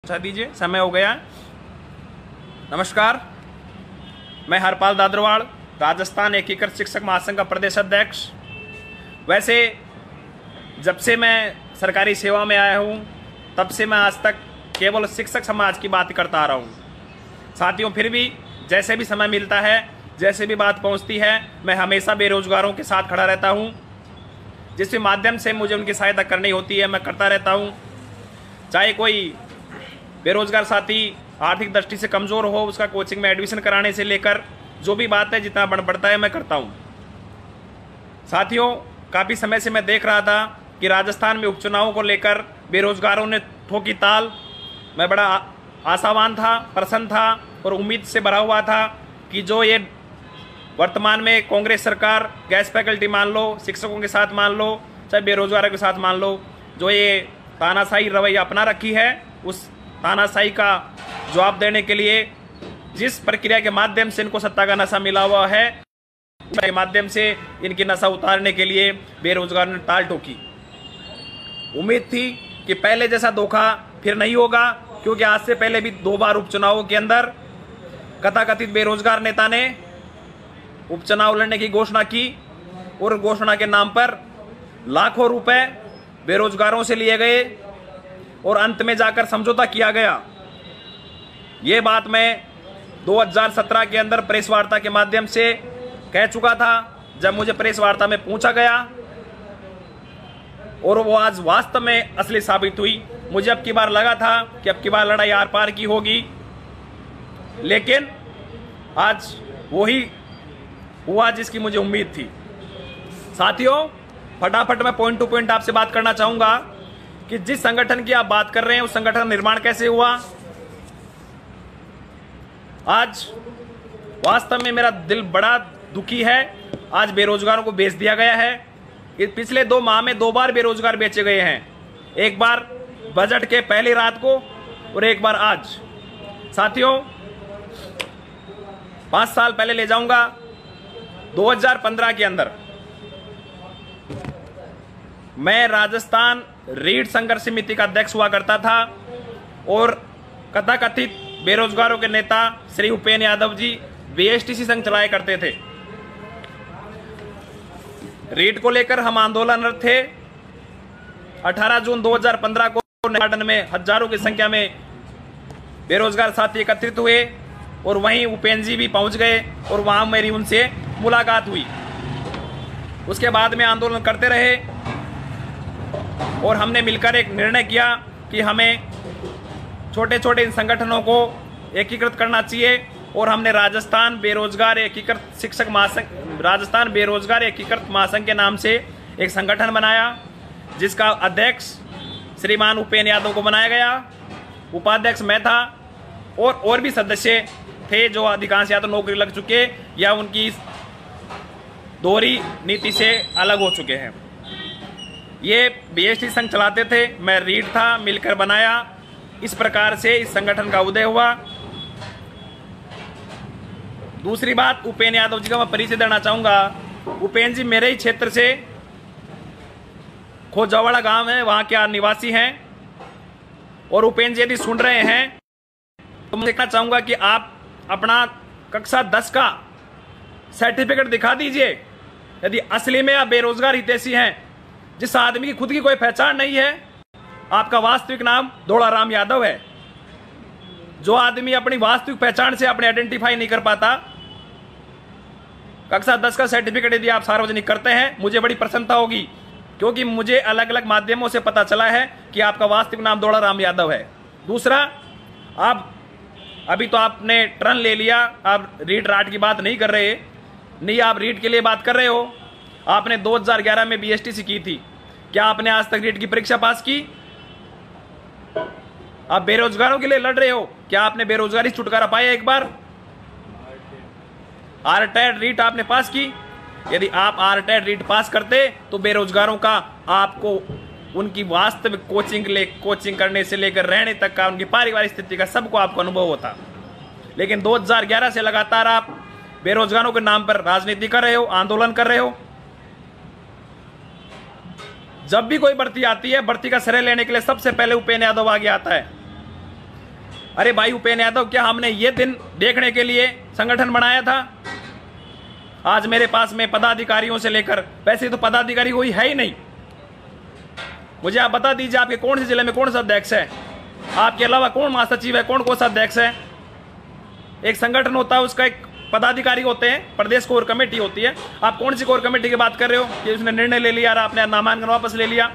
पहुंचा दीजिए, समय हो गया। नमस्कार, मैं हरपाल दादरवाड़, राजस्थान एकीकृत शिक्षक महासंघ का प्रदेश अध्यक्ष। वैसे जब से मैं सरकारी सेवा में आया हूं तब से मैं आज तक केवल शिक्षक समाज की बात करता आ रहा हूं। साथियों, फिर भी जैसे भी समय मिलता है, जैसे भी बात पहुंचती है, मैं हमेशा बेरोजगारों के साथ खड़ा रहता हूं। जिस भी माध्यम से मुझे उनकी सहायता करनी होती है मैं करता रहता हूं। चाहे कोई बेरोजगार साथी आर्थिक दृष्टि से कमज़ोर हो, उसका कोचिंग में एडमिशन कराने से लेकर जो भी बात है, जितना बन पड़ता है मैं करता हूं। साथियों, काफ़ी समय से मैं देख रहा था कि राजस्थान में उपचुनावों को लेकर बेरोजगारों ने ठोकी ताल। मैं बड़ा आशावान था, प्रसन्न था और उम्मीद से भरा हुआ था कि जो ये वर्तमान में कांग्रेस सरकार गैस फैकल्टी मान लो, शिक्षकों के साथ मान लो, चाहे बेरोजगारों के साथ मान लो, जो ये तानाशाही रवैया अपना रखी है, उस तानाशाही का जवाब देने के लिए जिस प्रक्रिया के माध्यम से इनको सत्ता का नशा मिला हुआ है, के माध्यम से इनकी नशा उतारने के लिए बेरोजगार ने टाल ठोकी। उम्मीद थी कि पहले जैसा धोखा फिर नहीं होगा, क्योंकि आज से पहले भी 2 बार उपचुनावों के अंदर कथाकथित बेरोजगार नेता ने उपचुनाव लड़ने की घोषणा की और घोषणा के नाम पर लाखों रुपए बेरोजगारों से लिए गए और अंत में जाकर समझौता किया गया। ये बात मैं 2017 के अंदर प्रेस वार्ता के माध्यम से कह चुका था, जब मुझे प्रेस वार्ता में पूछा गया, और वो आज वास्तव में असली साबित हुई। मुझे अब की बार लगा था कि अब की बार लड़ाई आर पार की होगी, लेकिन आज वही हुआ जिसकी मुझे उम्मीद थी। साथियों, फटाफट मैं पॉइंट टू पॉइंट आपसे बात करना चाहूंगा कि जिस संगठन की आप बात कर रहे हैं उस संगठन का निर्माण कैसे हुआ। आज वास्तव में मेरा दिल बड़ा दुखी है। आज बेरोजगारों को बेच दिया गया है। पिछले 2 माह में 2 बार बेरोजगार बेचे गए हैं, एक बार बजट के पहली रात को और एक बार आज। साथियों, 5 साल पहले ले जाऊंगा। 2015 के अंदर मैं राजस्थान रीढ़ संघर्ष समिति का अध्यक्ष हुआ करता था और कथाकथित बेरोजगारों के नेता श्री उपेन्द्र यादव जी बीएसटीसी संघ चलाया करते थे। रीढ़ को लेकर हम आंदोलनरत थे। 18 जून 2015 को गार्डन में हजारों की संख्या में बेरोजगार साथी एकत्रित हुए और वहीं उपेन्द्र जी भी पहुंच गए और वहां मेरी उनसे मुलाकात हुई। उसके बाद में आंदोलन करते रहे और हमने मिलकर एक निर्णय किया कि हमें छोटे छोटे इन संगठनों को एकीकृत करना चाहिए और हमने राजस्थान बेरोजगार एकीकृत शिक्षक महासंघ, राजस्थान बेरोजगार एकीकृत महासंघ के नाम से एक संगठन बनाया, जिसका अध्यक्ष श्रीमान उपेन्द्र यादव को बनाया गया। उपाध्यक्ष मैं था और भी सदस्य थे जो अधिकांश या तो नौकरी लग चुके या उनकी दोहरी नीति से अलग हो चुके हैं। ये बीएसटी संघ चलाते थे, मैं रीढ़ था, मिलकर बनाया। इस प्रकार से इस संगठन का उदय हुआ। दूसरी बात, उपेन्द्र यादव जी का मैं परिचय देना चाहूंगा। उपेन्द्र जी मेरे ही क्षेत्र से खोजावाड़ा गांव है, वहां के निवासी हैं। और उपेन्द्र जी यदि सुन रहे हैं तो मैं देखना चाहूंगा कि आप अपना कक्षा 10 का सर्टिफिकेट दिखा दीजिए यदि असली में आप बेरोजगार हितैषी हैं। जिस आदमी की खुद की कोई पहचान नहीं है, आपका वास्तविक नाम धोलाराम यादव है। जो आदमी अपनी वास्तविक पहचान से अपने आइडेंटिफाई नहीं कर पाता, कक्षा 10 का सर्टिफिकेट यदि आप सार्वजनिक करते हैं, मुझे बड़ी प्रसन्नता होगी, क्योंकि मुझे अलग अलग माध्यमों से पता चला है कि आपका वास्तविक नाम धोलाराम यादव है। दूसरा, आप अभी तो आपने टर्न ले लिया, आप रीट राट की बात नहीं कर रहे, नहीं आप रीट के लिए बात कर रहे हो। आपने 2011 में बीएसटीसी की थी, क्या आपने आज तक रीट की परीक्षा पास की? आप बेरोजगारों के लिए लड़ रहे हो, क्या आपने बेरोजगारी से छुटकारा पाया एक बार? आरटेड रीट आपने पास की? यदि आप आरटेड रीट पास करते तो बेरोजगारों का आपको उनकी वास्तविक कोचिंग करने से लेकर रहने तक का, उनकी पारिवारिक स्थिति का सबको आपको अनुभव होता। लेकिन 2011 से लगातार आप बेरोजगारों के नाम पर राजनीति कर रहे हो, आंदोलन कर रहे हो। जब भी कोई भर्ती आती है, भर्ती का श्रेय लेने के लिए सबसे पहले उपेन्द्र यादव आगे आता है। अरे भाई उपेंद्र यादव, क्या हमने ये दिन देखने के लिए संगठन बनाया था? आज मेरे पास में पदाधिकारियों से लेकर, वैसे तो पदाधिकारी कोई है ही नहीं। मुझे आप बता दीजिए आपके कौन से जिले में कौन सा अध्यक्ष है, आपके अलावा कौन महासचिव है, कौन सा अध्यक्ष है? एक संगठन होता है, उसका एक पदाधिकारी होते हैं, प्रदेश कोर कमेटी होती है। आप कौन सी कोर कमेटी की बात कर रहे हो कि उसने निर्णय ले लिया और आपने नामांकन वापस ले लिया?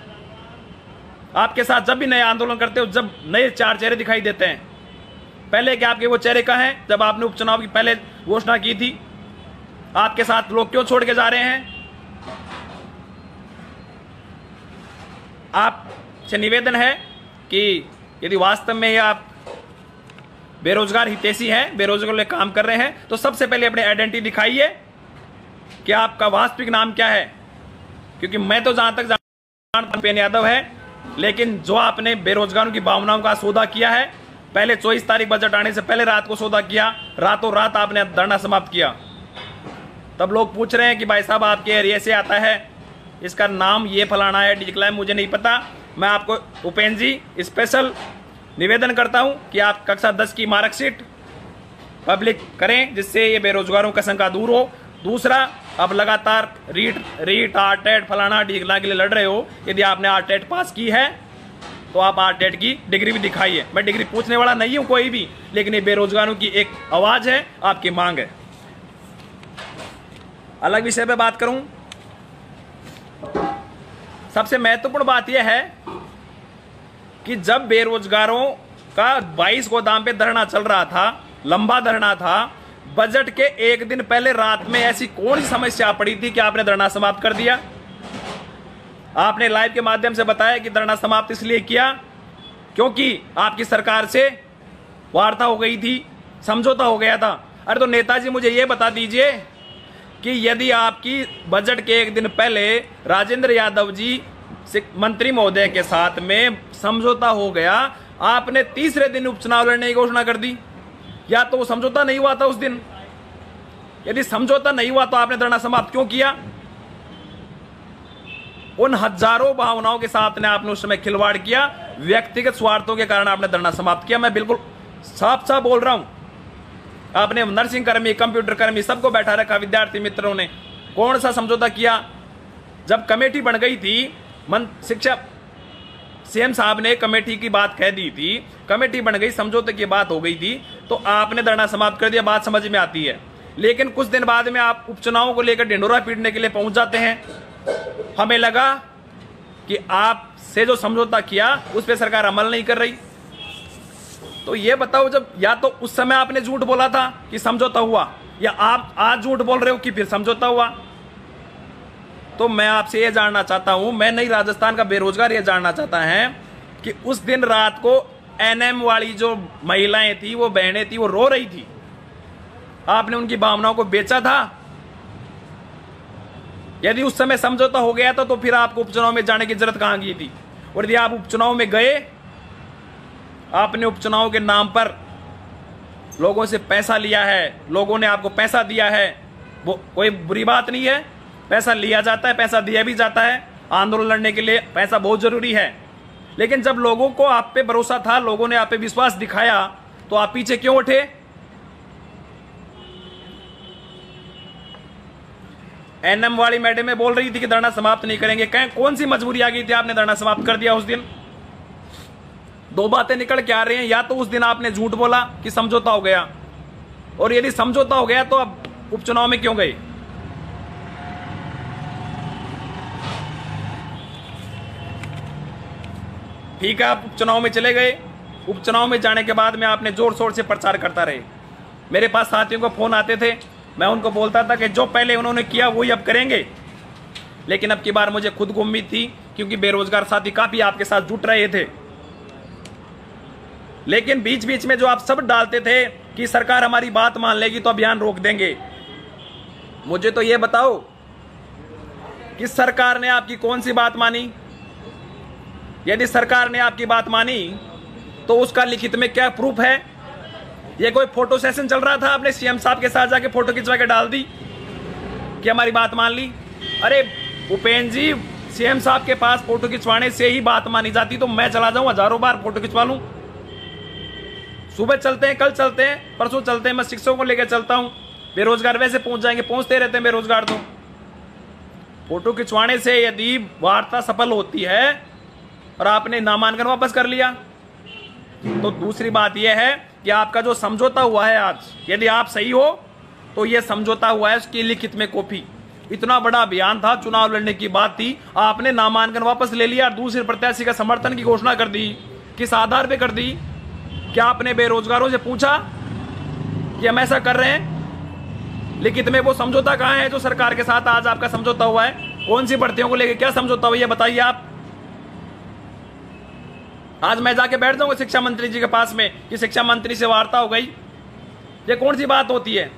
आपके साथ जब भी नए आंदोलन करते हो, जब नए चार चेहरे दिखाई देते हैं, पहले क्या आपके वो चेहरे कहाँ हैं जब आपने उपचुनाव की पहले घोषणा की थी? आपके साथ लोग क्यों छोड़ के जा रहे हैं? आपसे निवेदन है कि यदि वास्तव में आप बेरोजगार हितैषी हैं, बेरोजगार लिए काम कर रहे हैं, तो सबसे पहले अपने आइडेंटिटी दिखाइए कि आपका वास्तविक नाम क्या है। क्योंकि मैं तो जहां तक जानता हूं उपेंद्र यादव है, लेकिन जो आपने बेरोजगारों की भावनाओं का सौदा किया है, पहले 24 तारीख बजट आने से पहले रात को सौदा किया, रातों रात आपने धरना समाप्त किया। तब लोग पूछ रहे हैं कि भाई साहब आपके एरिया से आता है, इसका नाम ये फलाना है, डिक्लाइन मुझे नहीं पता। मैं आपको उपेंद्र जी स्पेशल निवेदन करता हूं कि आप कक्षा 10 की मार्कशीट पब्लिक करें, जिससे ये बेरोजगारों का शंका दूर हो। दूसरा, अब लगातार रीट आरटेट फलाना डिग्ला के लिए लड़ रहे हो, यदि आपने आरटेट पास की है तो आप आरटेट की डिग्री भी दिखाइए। मैं डिग्री पूछने वाला नहीं हूं कोई भी, लेकिन ये बेरोजगारों की एक आवाज है, आपकी मांग है। अलग विषय पे बात करूं, सबसे महत्वपूर्ण बात यह है कि जब बेरोजगारों का 22 गोदाम पे धरना चल रहा था, लंबा धरना था, बजट के एक दिन पहले रात में ऐसी कौन सी समस्या पड़ी थी कि आपने धरना समाप्त कर दिया? आपने लाइव के माध्यम से बताया कि धरना समाप्त इसलिए किया क्योंकि आपकी सरकार से वार्ता हो गई थी, समझौता हो गया था। अरे तो नेताजी मुझे यह बता दीजिए कि यदि आपकी बजट के एक दिन पहले राजेंद्र यादव जी मंत्री महोदय के साथ में समझौता हो गया, आपने तीसरे दिन उपचुनाव लड़ने की घोषणा कर दी, या तो वो समझौता नहीं हुआ था उस दिन? यदि समझौता नहीं हुआ तो आपने धरना समाप्त क्यों किया? उन हजारों भावनाओं के साथ ने आपने उस समय खिलवाड़ किया, व्यक्तिगत स्वार्थों के कारण आपने धरना समाप्त किया। मैं बिल्कुल साफ साफ बोल रहा हूं। आपने नर्सिंग कर्मी, कंप्यूटर कर्मी सबको बैठा रखा, विद्यार्थी मित्रों ने कौन सा समझौता किया? जब कमेटी बन गई थी, शिक्षा सीएम साहब ने कमेटी की बात कह दी थी, कमेटी बन गई, समझौते की बात हो गई थी, तो आपने धरना समाप्त कर दिया। बात समझ में आती है। लेकिन कुछ दिन बाद में आप उपचुनावों को लेकर ढिंढोरा पीटने के लिए पहुंच जाते हैं। हमें लगा कि आपसे जो समझौता किया उस पर सरकार अमल नहीं कर रही। तो ये बताओ, जब या तो उस समय आपने झूठ बोला था कि समझौता हुआ, या आप आज झूठ बोल रहे हो कि फिर समझौता हुआ? तो मैं आपसे यह जानना चाहता हूं, मैं नहीं राजस्थान का बेरोजगार यह जानना चाहता है कि उस दिन रात को एनएम वाली जो महिलाएं थी, वो बहनें थी, वो रो रही थी, आपने उनकी भावनाओं को बेचा था? यदि उस समय समझौता हो गया था तो फिर आपको उपचुनाव में जाने की जरूरत कहां की थी? और यदि आप उपचुनाव में गए, आपने उपचुनाव के नाम पर लोगों से पैसा लिया है, लोगों ने आपको पैसा दिया है, वो कोई बुरी बात नहीं है। पैसा लिया जाता है, पैसा दिया भी जाता है, आंदोलन लड़ने के लिए पैसा बहुत जरूरी है। लेकिन जब लोगों को आप पे भरोसा था, लोगों ने आप पे विश्वास दिखाया, तो आप पीछे क्यों उठे? एनएम वाली मैडम में बोल रही थी कि धरना समाप्त नहीं करेंगे, कौन सी मजबूरी आ गई थी, आपने धरना समाप्त कर दिया उस दिन? दो बातें निकल के आ रही हैं, या तो उस दिन आपने झूठ बोला कि समझौता हो गया, और यदि समझौता हो गया तो अब उपचुनाव में क्यों गए? ठीक है, आप उपचुनाव में चले गए। उपचुनाव में जाने के बाद में आपने जोर शोर से प्रचार करता रहे। मेरे पास साथियों को फोन आते थे, मैं उनको बोलता था कि जो पहले उन्होंने किया वही अब करेंगे। लेकिन अब की बार मुझे खुद को उम्मीद थी, क्योंकि बेरोजगार साथी काफी आपके साथ जुट रहे थे। लेकिन बीच बीच में जो आप सब डालते थे कि सरकार हमारी बात मान लेगी तो अभियान रोक देंगे, मुझे तो यह बताओ कि सरकार ने आपकी कौन सी बात मानी? यदि सरकार ने आपकी बात मानी तो उसका लिखित में क्या प्रूफ है? ये कोई फोटो सेशन चल रहा था, आपने सीएम साहब के साथ जाके फोटो खिंचवा के डाल दी कि हमारी बात मान ली? अरे उपेंद्र जी, सीएम साहब के पास फोटो खिंचवाने से ही बात मानी जाती तो मैं चला जाऊं, हजारों बार फोटो खिंचवा लूं। सुबह चलते हैं, कल चलते हैं, परसों चलते हैं, मैं शिक्षकों को लेकर चलता हूं। बेरोजगार वैसे पहुंच जाएंगे, पहुंचते रहते हैं बेरोजगार। तो फोटो खिंचवाने से यदि वार्ता सफल होती है और आपने नामांकन वापस कर लिया, तो दूसरी बात यह है कि आपका जो समझौता हुआ है आज, यदि आप सही हो तो यह समझौता हुआ है उसकी लिखित में कॉपी। इतना बड़ा अभियान था, चुनाव लड़ने की बात थी, आपने नामांकन वापस ले लिया और दूसरे प्रत्याशी का समर्थन की घोषणा कर दी। किस आधार पे कर दी? क्या आपने बेरोजगारों से पूछा कि हम ऐसा कर रहे हैं? लिखित में वो समझौता कहां है जो सरकार के साथ आज आपका समझौता हुआ है? कौन सी भर्तियों को लेकर क्या समझौता हुआ है बताइए आप। आज मैं जाके बैठ जाऊंगा शिक्षा मंत्री जी के पास में कि शिक्षा मंत्री से वार्ता हो गई, ये कौन सी बात होती है?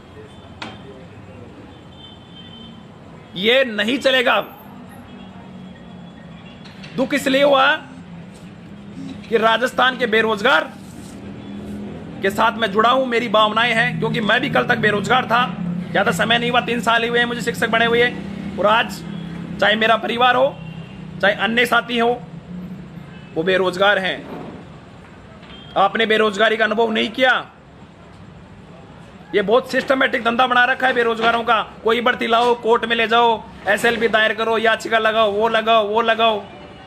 ये नहीं चलेगा। दुख इसलिए हुआ कि राजस्थान के बेरोजगार के साथ मैं जुड़ा हूं, मेरी भावनाएं हैं, क्योंकि मैं भी कल तक बेरोजगार था। ज्यादा समय नहीं हुआ, 3 साल ही हुए हैं मुझे शिक्षक बने हुए, और आज चाहे मेरा परिवार हो चाहे अन्य साथी हो, वो बेरोजगार हैं। आपने बेरोजगारी का अनुभव नहीं किया। ये बहुत सिस्टमेटिक धंधा बना रखा है बेरोजगारों का। कोई भर्ती लाओ, कोर्ट में ले जाओ, एसएलपी दायर करो, याचिका लगाओ, वो लगाओ, वो लगाओ।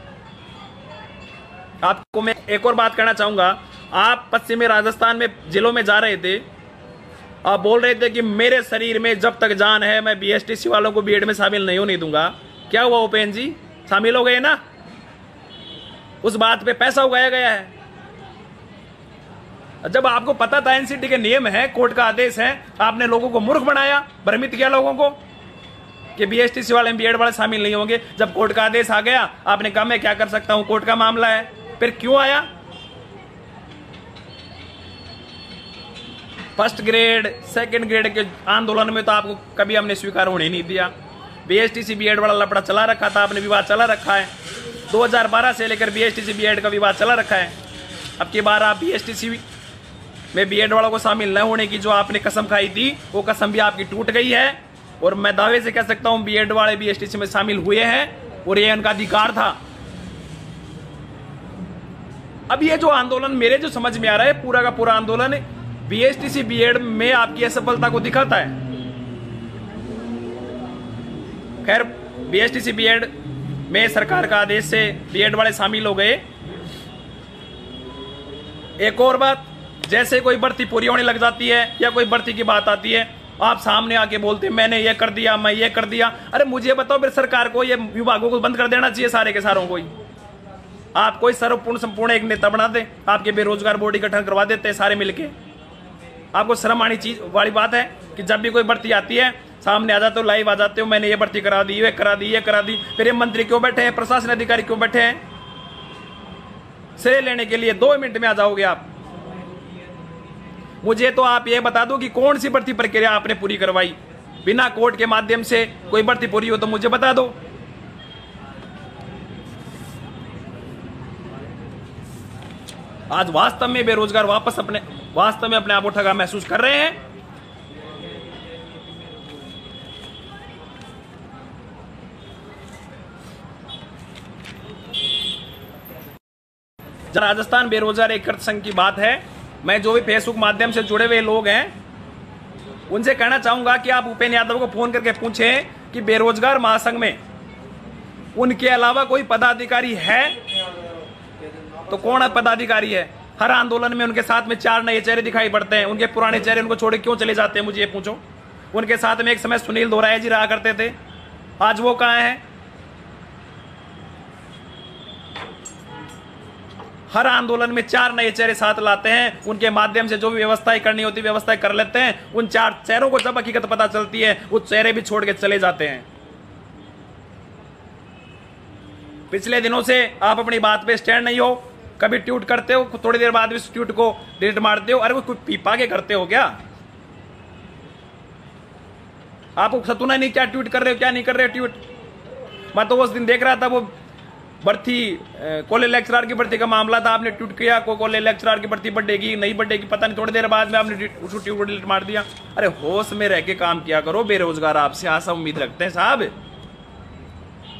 आपको मैं एक और बात कहना चाहूंगा। आप पश्चिमी राजस्थान में जिलों में जा रहे थे, आप बोल रहे थे कि मेरे शरीर में जब तक जान है मैं बीएसटीसी वालों को बीएड में शामिल नहीं होने दूंगा। क्या हुआ उपेंद्र जी? शामिल हो गए ना? उस बात पे पैसा उगाया गया है। जब आपको पता था एनसीटी के नियम है, कोर्ट का आदेश है, आपने लोगों को मूर्ख बनाया, भ्रमित किया लोगों को कि बीएसटीसी वाले बीएड वाले शामिल नहीं होंगे। जब कोर्ट का आदेश आ गया, आपने कहा मैं क्या कर सकता हूं, कोर्ट का मामला है। फिर क्यों आया? फर्स्ट ग्रेड सेकंड ग्रेड के आंदोलन में तो आपको कभी हमने स्वीकार होने नहीं दिया। बीएसटीसी बीएड वाला लफड़ा चला रखा था, आपने विवाद चला रखा है। 2012 से लेकर बीएसटीसी बीएड का विवाद चला रखा है। अब की बार आप बीएसटीसी में बीएड वालों को शामिल न होने की जो आपने कसम खाई थी, वो कसम भी आपकी टूट गई है। और मैं दावे से कह सकता हूं बीएड वाले बीएसटीसी में शामिल हुए हैं और ये उनका अधिकार था। अब ये जो आंदोलन मेरे जो समझ में आ रहा है, पूरा का पूरा आंदोलन बीएसटीसी बीएड में आपकी असफलता को दिखाता है। खैर, बीएसटीसी बीएड में सरकार का आदेश से बीएड वाले शामिल हो गए। एक और बात, जैसे कोई भर्ती पूरी होने लग जाती है या कोई भर्ती की बात आती है, आप सामने आके बोलते हैं मैंने ये कर दिया, मैं ये कर दिया। अरे मुझे बताओ, फिर सरकार को ये विभागों को बंद कर देना चाहिए सारे के सारों को ही। आप कोई सर्वपूर्ण संपूर्ण एक नेता बना दे, आपके बेरोजगार बोर्ड गठन करवा देते हैं सारे मिलके। आपको शर्म आनी चीज वाली बात है कि जब भी कोई भर्ती आती है सामने आ जाते हो, लाइव आ जाते हो, मैंने ये भर्ती करा दी, ये करा दी, ये करा दी। फिर ये मंत्री क्यों बैठे हैं, प्रशासन अधिकारी क्यों बैठे हैं? श्रेय लेने के लिए 2 मिनट में आ जाओगे आप। मुझे तो आप ये बता दो कि कौन सी भर्ती प्रक्रिया आपने पूरी करवाई बिना कोर्ट के माध्यम से। कोई भर्ती पूरी हो तो मुझे बता दो। आज वास्तव में बेरोजगार वास्तव में अपने आप को ठगा महसूस कर रहे हैं। राजस्थान बेरोजगार एकत्र संघ की बात है। मैं जो भी फेसबुक माध्यम से जुड़े हुए लोग हैं उनसे कहना चाहूंगा कि आप उपेंद्र यादव को फोन करके पूछें कि बेरोजगार महासंघ में उनके अलावा कोई पदाधिकारी है तो कौन पदाधिकारी है? हर आंदोलन में उनके साथ में 4 नए चेहरे दिखाई पड़ते हैं। उनके पुराने चेहरे उनको छोड़ क्यों चले जाते हैं, मुझे ये पूछो। उनके साथ में एक समय सुनील दोराया जी रहा करते थे, आज वो कहां हैं? हर आंदोलन में 4 नए चेहरे साथ लाते हैं, उनके माध्यम से जो भी व्यवस्थाएं करनी होती है व्यवस्थाएं कर लेते हैं। उन 4 चेहरों को जब हकीकत पता चलती है वो चेहरे भी छोड़ के चले जाते हैं। पिछले दिनों से आप अपनी बात पे स्टैंड नहीं हो, कभी ट्वीट करते हो, थोड़ी देर बाद इस ट्वीट को डिलीट मारते हो। अरे वो कुछ पीपा के करते हो क्या? आपको सतुना नहीं क्या ट्वीट कर रहे हो, क्या नहीं कर रहे हो ट्वीट। मैं तो उस दिन देख रहा था, वो भर्ती कॉलेज लेक्चरर की भर्ती का मामला था, आपने ट्वीट किया कॉलेज लेक्चरर की भर्ती बढ़ेगी नहीं बढ़ेगी पता नहीं, थोड़ी देर बाद में आपने उस ट्वीट को डिलीट मार दिया। अरे होश में रह के काम किया करो, बेरोजगार आपसे आशा उम्मीद रखते हैं साहब।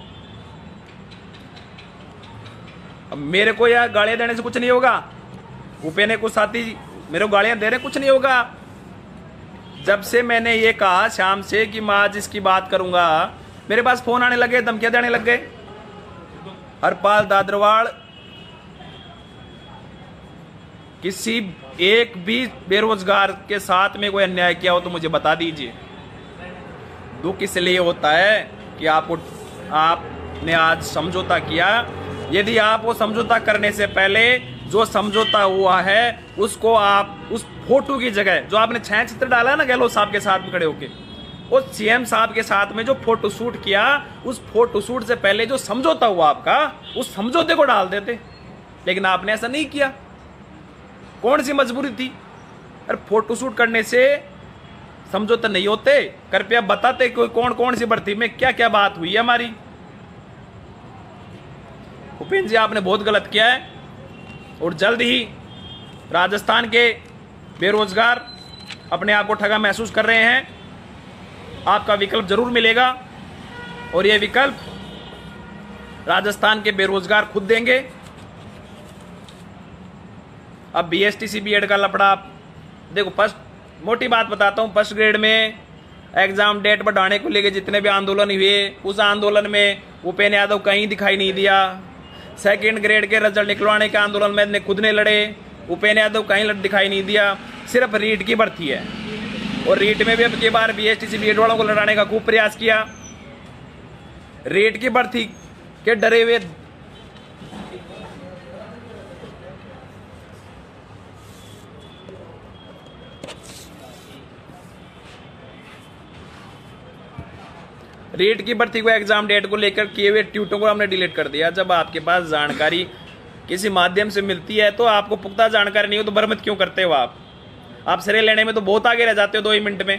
अब मेरे को यार गालियां देने से कुछ नहीं होगा। उपेंद्र को साथी मेरे को गालियां दे रहे, कुछ नहीं होगा। जब से मैंने ये कहा शाम से कि मैं आज इसकी बात करूंगा, मेरे पास फोन आने लगे, धमकियां देने लग गए। हरपाल दाद्रवाड़ किसी एक भी बेरोजगार के साथ में कोई अन्याय किया हो तो मुझे बता दीजिए। दुख इसलिए होता है कि आपने आज समझौता किया। यदि आप वो समझौता करने से पहले जो समझौता हुआ है उसको आप उस फोटो की जगह जो आपने छायाचित्र डाला है ना गहलोत साहब के साथ में खड़े होके, उस सीएम साहब के साथ में जो फोटो शूट किया, उस फोटो शूट से पहले जो समझौता हुआ आपका, उस समझौते को डाल देते। लेकिन आपने ऐसा नहीं किया। कौन सी मजबूरी थी? अरे फोटो शूट करने से समझौते नहीं होते। कृपया बताते कोई कौन सी भर्ती में क्या क्या बात हुई है हमारी। उपेंद्र जी आपने बहुत गलत किया है और जल्द ही राजस्थान के बेरोजगार अपने आप को ठगा महसूस कर रहे हैं। आपका विकल्प जरूर मिलेगा और यह विकल्प राजस्थान के बेरोजगार खुद देंगे। अब बीएसटीसी बीएड का लफड़ा देखो, फर्स्ट मोटी बात बताता हूं, फर्स्ट ग्रेड में एग्जाम डेट बढ़ाने को लेकर जितने भी आंदोलन हुए, उस आंदोलन में उपेंद्र यादव कहीं दिखाई नहीं दिया। सेकंड ग्रेड के रिजल्ट निकलवाने के आंदोलन में खुद ने लड़े, उपेंद्र यादव कहीं दिखाई नहीं दिया। सिर्फ रीट की भर्ती है और रीट में भी अब की बार बीएसटीसी बीएड वालों को लड़ाने का खूब प्रयास किया। रीट की भर्ती के डरे हुए रीट की भर्ती को एग्जाम डेट को लेकर किए हुए ट्वीटों को हमने डिलीट कर दिया। जब आपके पास जानकारी किसी माध्यम से मिलती है तो आपको पुख्ता जानकारी नहीं हो तो भ्रमित क्यों करते हो? आप श्रेय लेने में तो बहुत आगे रह जाते हो 2 ही मिनट में।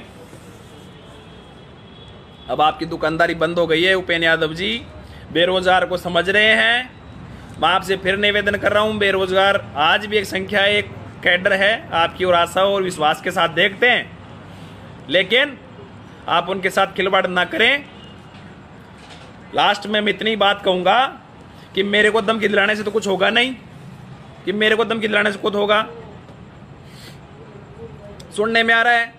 अब आपकी दुकानदारी बंद हो गई है उपेंद्र यादव जी, बेरोजगार को समझ रहे हैं। मैं आपसे फिर निवेदन कर रहा हूं, बेरोजगार आज भी एक संख्या, एक कैडर है, आपकी और आशा और विश्वास के साथ देखते हैं, लेकिन आप उनके साथ खिलवाड़ ना करें। लास्ट में मैं इतनी बात कहूंगा कि मेरे को धमकी दिलाने से तो कुछ होगा नहीं, कि मेरे को धमकी दिलाने से कुछ होगा। सुनने में आ रहा है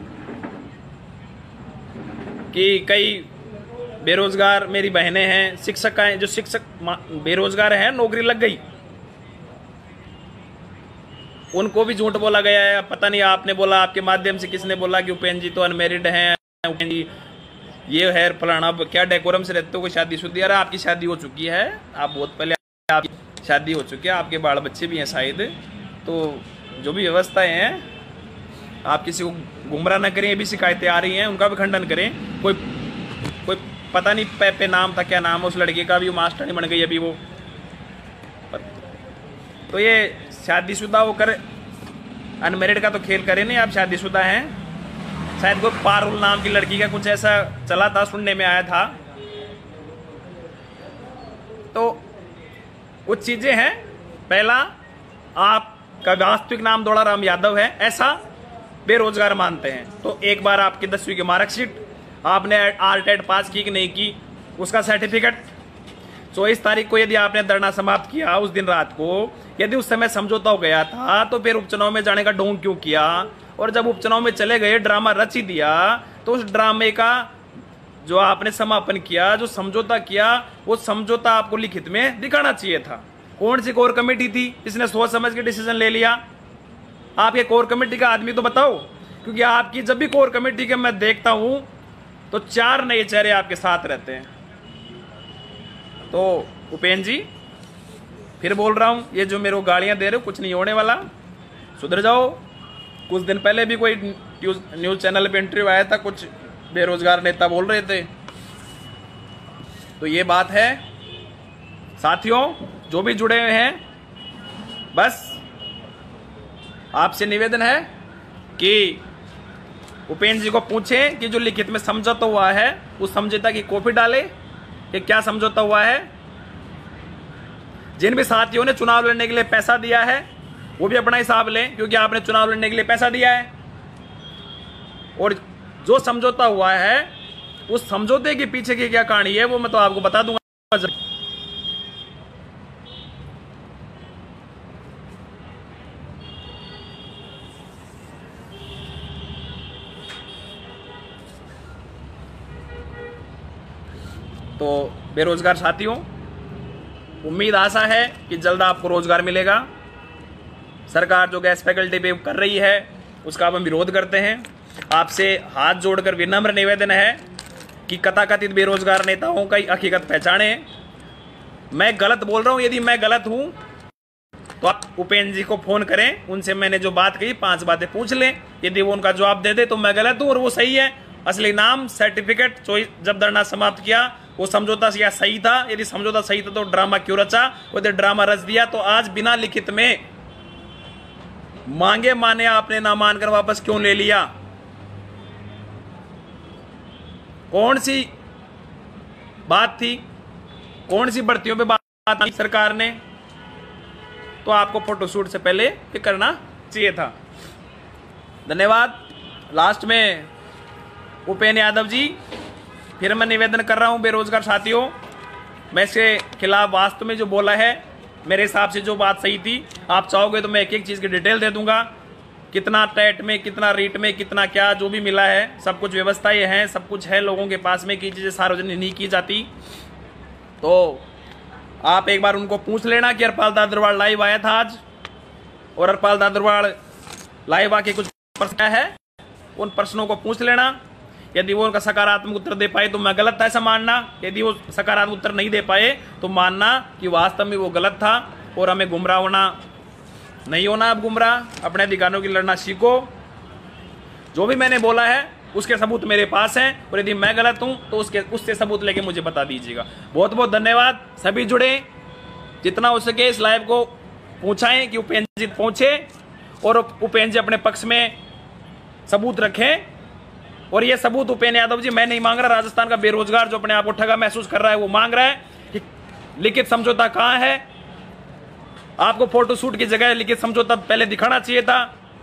कि कई बेरोजगार मेरी बहनें हैं, शिक्षक हैं, जो शिक्षक बेरोजगार हैं, नौकरी लग गई, उनको भी झूठ बोला गया है। पता नहीं आपने बोला, आपके माध्यम से किसने बोला कि उपेंद्र जी तो अनमेरिड हैं, उपेंद्र जी ये है फलाना, क्या डेकोरम से रहते हो, कोई शादीशुदा? अरे आपकी शादी हो चुकी है, आप बहुत पहले आपकी शादी हो चुकी है, आपके बाल बच्चे भी हैं शायद। तो जो भी व्यवस्थाएं हैं, आप किसी को गुमराह न करें। ये भी शिकायतें आ रही हैं, उनका भी खंडन करें। कोई पता नहीं पे नाम था, क्या नाम है उस लड़के का, भी मास्टर नहीं बन गई अभी वो। तो ये शादीशुदा होकर अनमेरिड का तो खेल करें नहीं, आप शादीशुदा हैं। शायद कोई पारुल नाम की लड़की का कुछ ऐसा चला था, सुनने में आया था। तो कुछ चीजें हैं। पहला, आपका वास्तविक नाम दौड़ाराम यादव है, ऐसा बेरोजगार मानते हैं, तो एक बार आपकी 10वीं की मार्कशीट, आपने आरटेट पास की कि नहीं की, उसका सर्टिफिकेट। 24 तारीख को यदि आपने धरना समाप्त किया उस दिन रात को, यदि उस समय समझौता हो गया था तो फिर उपचुनाव में जाने का ढोंग क्यों किया? और जब उपचुनाव में चले गए, ड्रामा रच ही दिया, तो उस ड्रामे का जो आपने समापन किया, जो समझौता किया, वो समझौता आपको लिखित में दिखाना चाहिए था। कौन सी कोर कमेटी थी जिसने सोच समझ के डिसीजन ले लिया? आपके कोर कमेटी का आदमी तो बताओ, क्योंकि आपकी जब भी कोर कमेटी के मैं देखता हूं तो 4 नए चेहरे आपके साथ रहते हैं। तो उपेंद्र जी फिर बोल रहा हूं, ये जो मेरे को गालियां दे रहे हो, कुछ नहीं होने वाला, सुधर जाओ। कुछ दिन पहले भी कोई न्यूज चैनल पे इंटरव्यू आया था, कुछ बेरोजगार नेता बोल रहे थे। तो ये बात है साथियों, जो भी जुड़े हुए हैं, बस आपसे निवेदन है कि उपेंद्र जी को पूछें कि जो लिखित में समझौता हुआ है उस समझौता की कॉपी डाले कि क्या समझौता हुआ है। जिन भी साथियों ने चुनाव लड़ने के लिए पैसा दिया है वो भी अपना हिसाब लें, क्योंकि आपने चुनाव लड़ने के लिए पैसा दिया है। और जो समझौता हुआ है उस समझौते के पीछे की क्या कहानी है वो मैं तो आपको बता दूंगा। तो बेरोजगार साथियों, उम्मीद आशा है कि जल्द आपको रोजगार मिलेगा। सरकार जो गैस फैकल्टी पे कर रही है उसका हम विरोध करते हैं। आपसे हाथ जोड़कर विनम्र निवेदन है कि कथाकथित बेरोजगार नेताओं का हकीकत पहचाने। मैं गलत बोल रहा हूं, यदि मैं गलत हूं तो आप उपेंद्र जी को फोन करें, उनसे मैंने जो बात कही 5 बातें पूछ लें। यदि वो उनका जवाब दे दे तो मैं गलत हूं और वो सही है। असली नाम, सर्टिफिकेट, चॉइस जब धरना समाप्त किया वो समझौता या सही था। यदि समझौता सही था तो ड्रामा क्यों रचा? वो ड्रामा रच दिया तो आज बिना लिखित में मांगे माने आपने ना मानकर वापस क्यों ले लिया? कौन सी बात थी? कौन सी भर्तियों पे बात की सरकार ने? तो आपको फोटोशूट से पहले ये करना चाहिए था। धन्यवाद। लास्ट में उपेंद्र यादव जी, फिर मैं निवेदन कर रहा हूं बेरोजगार साथियों, मैं इसके खिलाफ वास्तव में जो बोला है मेरे हिसाब से जो बात सही थी, आप चाहोगे तो मैं एक एक चीज की डिटेल दे दूंगा। कितना टेट में, कितना रीट में, कितना क्या जो भी मिला है, सब कुछ व्यवस्थाएं हैं, सब कुछ है लोगों के पास में की चीजें सार्वजनिक नहीं की जाती। तो आप एक बार उनको पूछ लेना कि हरपाल दादरवाड़ लाइव आया था आज, और हरपाल दादरवाड़ लाइव आके कुछ प्रश्न है उन प्रश्नों को पूछ लेना। यदि वो उनका सकारात्मक उत्तर दे पाए तो मैं गलत था ऐसा मानना, यदि वो सकारात्मक उत्तर नहीं दे पाए तो मानना कि वास्तव में वो गलत था और हमें गुमराह होना नहीं होना। अब गुमराह, अपने अधिकारों की लड़ना सीखो। जो भी मैंने बोला है उसके सबूत मेरे पास हैं, और यदि मैं गलत हूं तो उससे सबूत लेके मुझे बता दीजिएगा। बहुत बहुत धन्यवाद। सभी जुड़े, जितना हो सके इस लाइव को पहुंचाएं कि उपेंद्र जी पहुंचे और उपेंद्र जी अपने पक्ष में सबूत रखें। और ये सबूत उपेंद्र यादव जी मैं नहीं मांग रहा, राजस्थान का बेरोजगार जो अपने आप को ठगा महसूस कर रहा है वो मांग रहा है कि लिखित समझौता कहां है। आपको फोटोशूट की जगह लिखित समझौता पहले दिखाना चाहिए था,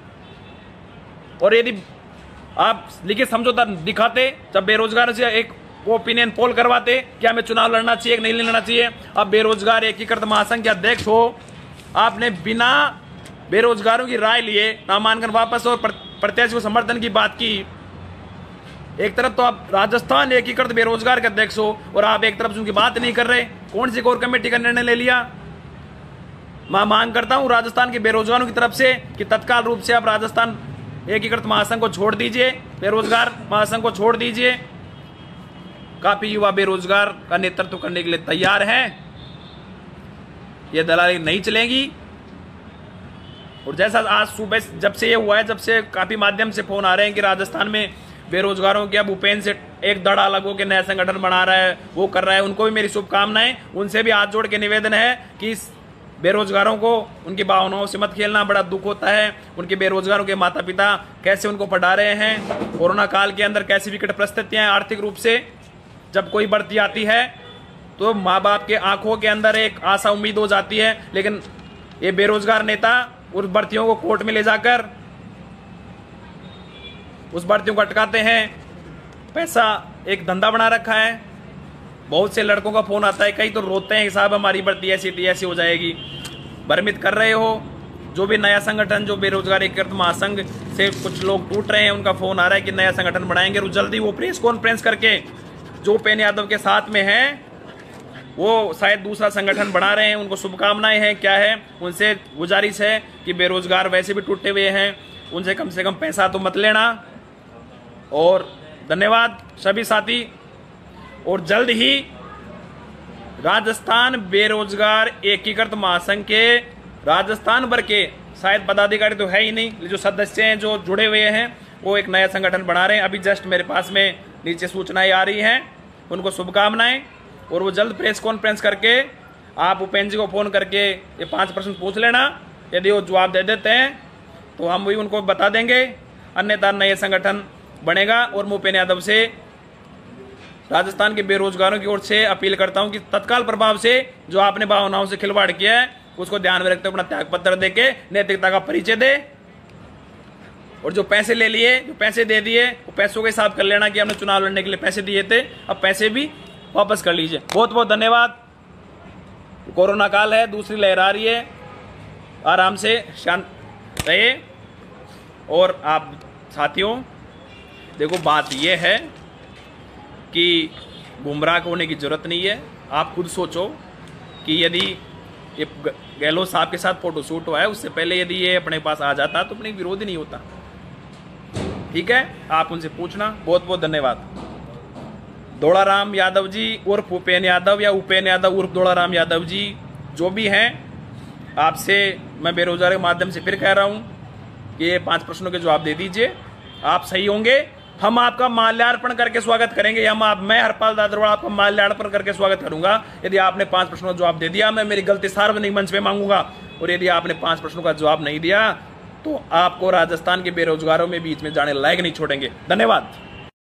और यदि आप लिखित समझौता दिखाते जब बेरोजगार से एक ओपिनियन पोल करवाते कि हमें चुनाव लड़ना चाहिए कि नहीं लड़ना चाहिए। अब बेरोजगार एकीकृत महासंघ के अध्यक्ष हो, आपने बिना बेरोजगारों की राय लिए नामांकन वापस और प्रत्याशी को समर्थन की बात की। एक तरफ तो आप राजस्थान एकीकृत बेरोजगार के अध्यक्ष हो और आप एक तरफ से उनकी बात नहीं कर रहे। कौन सी कोर कमेटी का निर्णय ले लिया? मैं मांग करता हूं राजस्थान के बेरोजगारों की तरफ से कि तत्काल रूप से आप राजस्थान एकीकृत महासंघ को छोड़ दीजिए, बेरोजगार महासंघ को छोड़ दीजिए। काफी युवा बेरोजगार का नेतृत्व करने के लिए तैयार हैं। यह दलाली नहीं चलेगी। और जैसा आज सुबह जब से ये हुआ है, जब से काफी माध्यम से फोन आ रहे हैं कि राजस्थान में बेरोजगारों के अब उपेंद्र से एक दड़ा अलग हो के नया संगठन बना रहा है, वो कर रहा है, उनको भी मेरी शुभकामनाएं। उनसे भी हाथ जोड़ के निवेदन है कि बेरोजगारों को उनकी भावनाओं से मत खेलना। बड़ा दुख होता है उनके बेरोजगारों के माता पिता कैसे उनको पढ़ा रहे हैं। कोरोना काल के अंदर कैसी विकट परिस्थितियां आर्थिक रूप से, जब कोई भर्ती आती है तो माँ बाप के आंखों के अंदर एक आशा उम्मीद हो जाती है, लेकिन ये बेरोजगार नेता उस भर्तियों को कोर्ट में ले जाकर उस भर्तियों को अटकाते हैं। पैसा एक धंधा बना रखा है। बहुत से लड़कों का फोन आता है, कई तो रोते हैं साहब हमारी भर्ती ऐसी थी, ऐसी हो जाएगी। भ्रमित कर रहे हो। जो भी नया संगठन, जो बेरोजगार एकीकृत महासंघ से कुछ लोग टूट रहे हैं, उनका फोन आ रहा है कि नया संगठन बनाएंगे और जल्दी वो प्रेस कॉन्फ्रेंस करके जो उपेंद्र यादव के साथ में हैं वो शायद दूसरा संगठन बना रहे हैं। उनको शुभकामनाएं हैं। क्या है, उनसे गुजारिश है कि बेरोजगार वैसे भी टूटे हुए हैं, उनसे कम से कम पैसा तो मत लेना। और धन्यवाद सभी साथी। और जल्द ही राजस्थान बेरोजगार एकीकृत महासंघ के राजस्थान भर के शायद पदाधिकारी तो है ही नहीं, जो सदस्य हैं जो जुड़े हुए हैं वो एक नया संगठन बना रहे हैं। अभी जस्ट मेरे पास में नीचे सूचनाएं आ रही हैं, उनको शुभकामनाएं। और वो जल्द प्रेस कॉन्फ्रेंस करके आप उपेंद्र जी को फोन करके ये 5 प्रश्न पूछ लेना। यदि वो जवाब दे देते हैं तो हम भी उनको बता देंगे, अन्यथा नए संगठन बनेगा। और मैं उपेंद्र यादव से राजस्थान के बेरोजगारों की ओर से अपील करता हूं कि तत्काल प्रभाव से जो आपने भावनाओं से खिलवाड़ किया है उसको ध्यान में रखते हुए अपना त्याग पत्र देके नैतिकता का परिचय दे। और जो पैसे ले लिए, जो पैसे दे दिए, वो पैसों का हिसाब कर लेना कि हमने चुनाव लड़ने के लिए पैसे दिए थे, अब पैसे भी वापस कर लीजिए। बहुत बहुत धन्यवाद। कोरोना काल है, दूसरी लहर आ रही है, आराम से शांत रहिए। और आप साथियों देखो, बात यह है कि गुमराह होने की जरूरत नहीं है। आप खुद सोचो कि यदि ये गहलोत साहब के साथ फोटोशूट हुआ है, उससे पहले यदि ये अपने पास आ जाता तो अपने विरोध ही नहीं होता। ठीक है, आप उनसे पूछना। बहुत बहुत धन्यवाद। दौड़ाराम यादव जी उर्फ उपेन यादव या उपेन यादव उर्फ दौड़ाराम यादव जी, जो भी हैं, आपसे मैं बेरोजगारी के माध्यम से फिर कह रहा हूं कि ये 5 प्रश्नों के जवाब दे दीजिए। आप सही होंगे, हम आपका माल्यार्पण करके स्वागत करेंगे। मैं हरपाल दादरवाल आपका माल्यार्पण करके स्वागत करूंगा। यदि आपने 5 प्रश्नों का जवाब दे दिया, मैं मेरी गलती सार्वजनिक मंच पे मांगूंगा। और यदि आपने 5 प्रश्नों का जवाब नहीं दिया तो आपको राजस्थान के बेरोजगारों में बीच में जाने लायक नहीं छोड़ेंगे। धन्यवाद।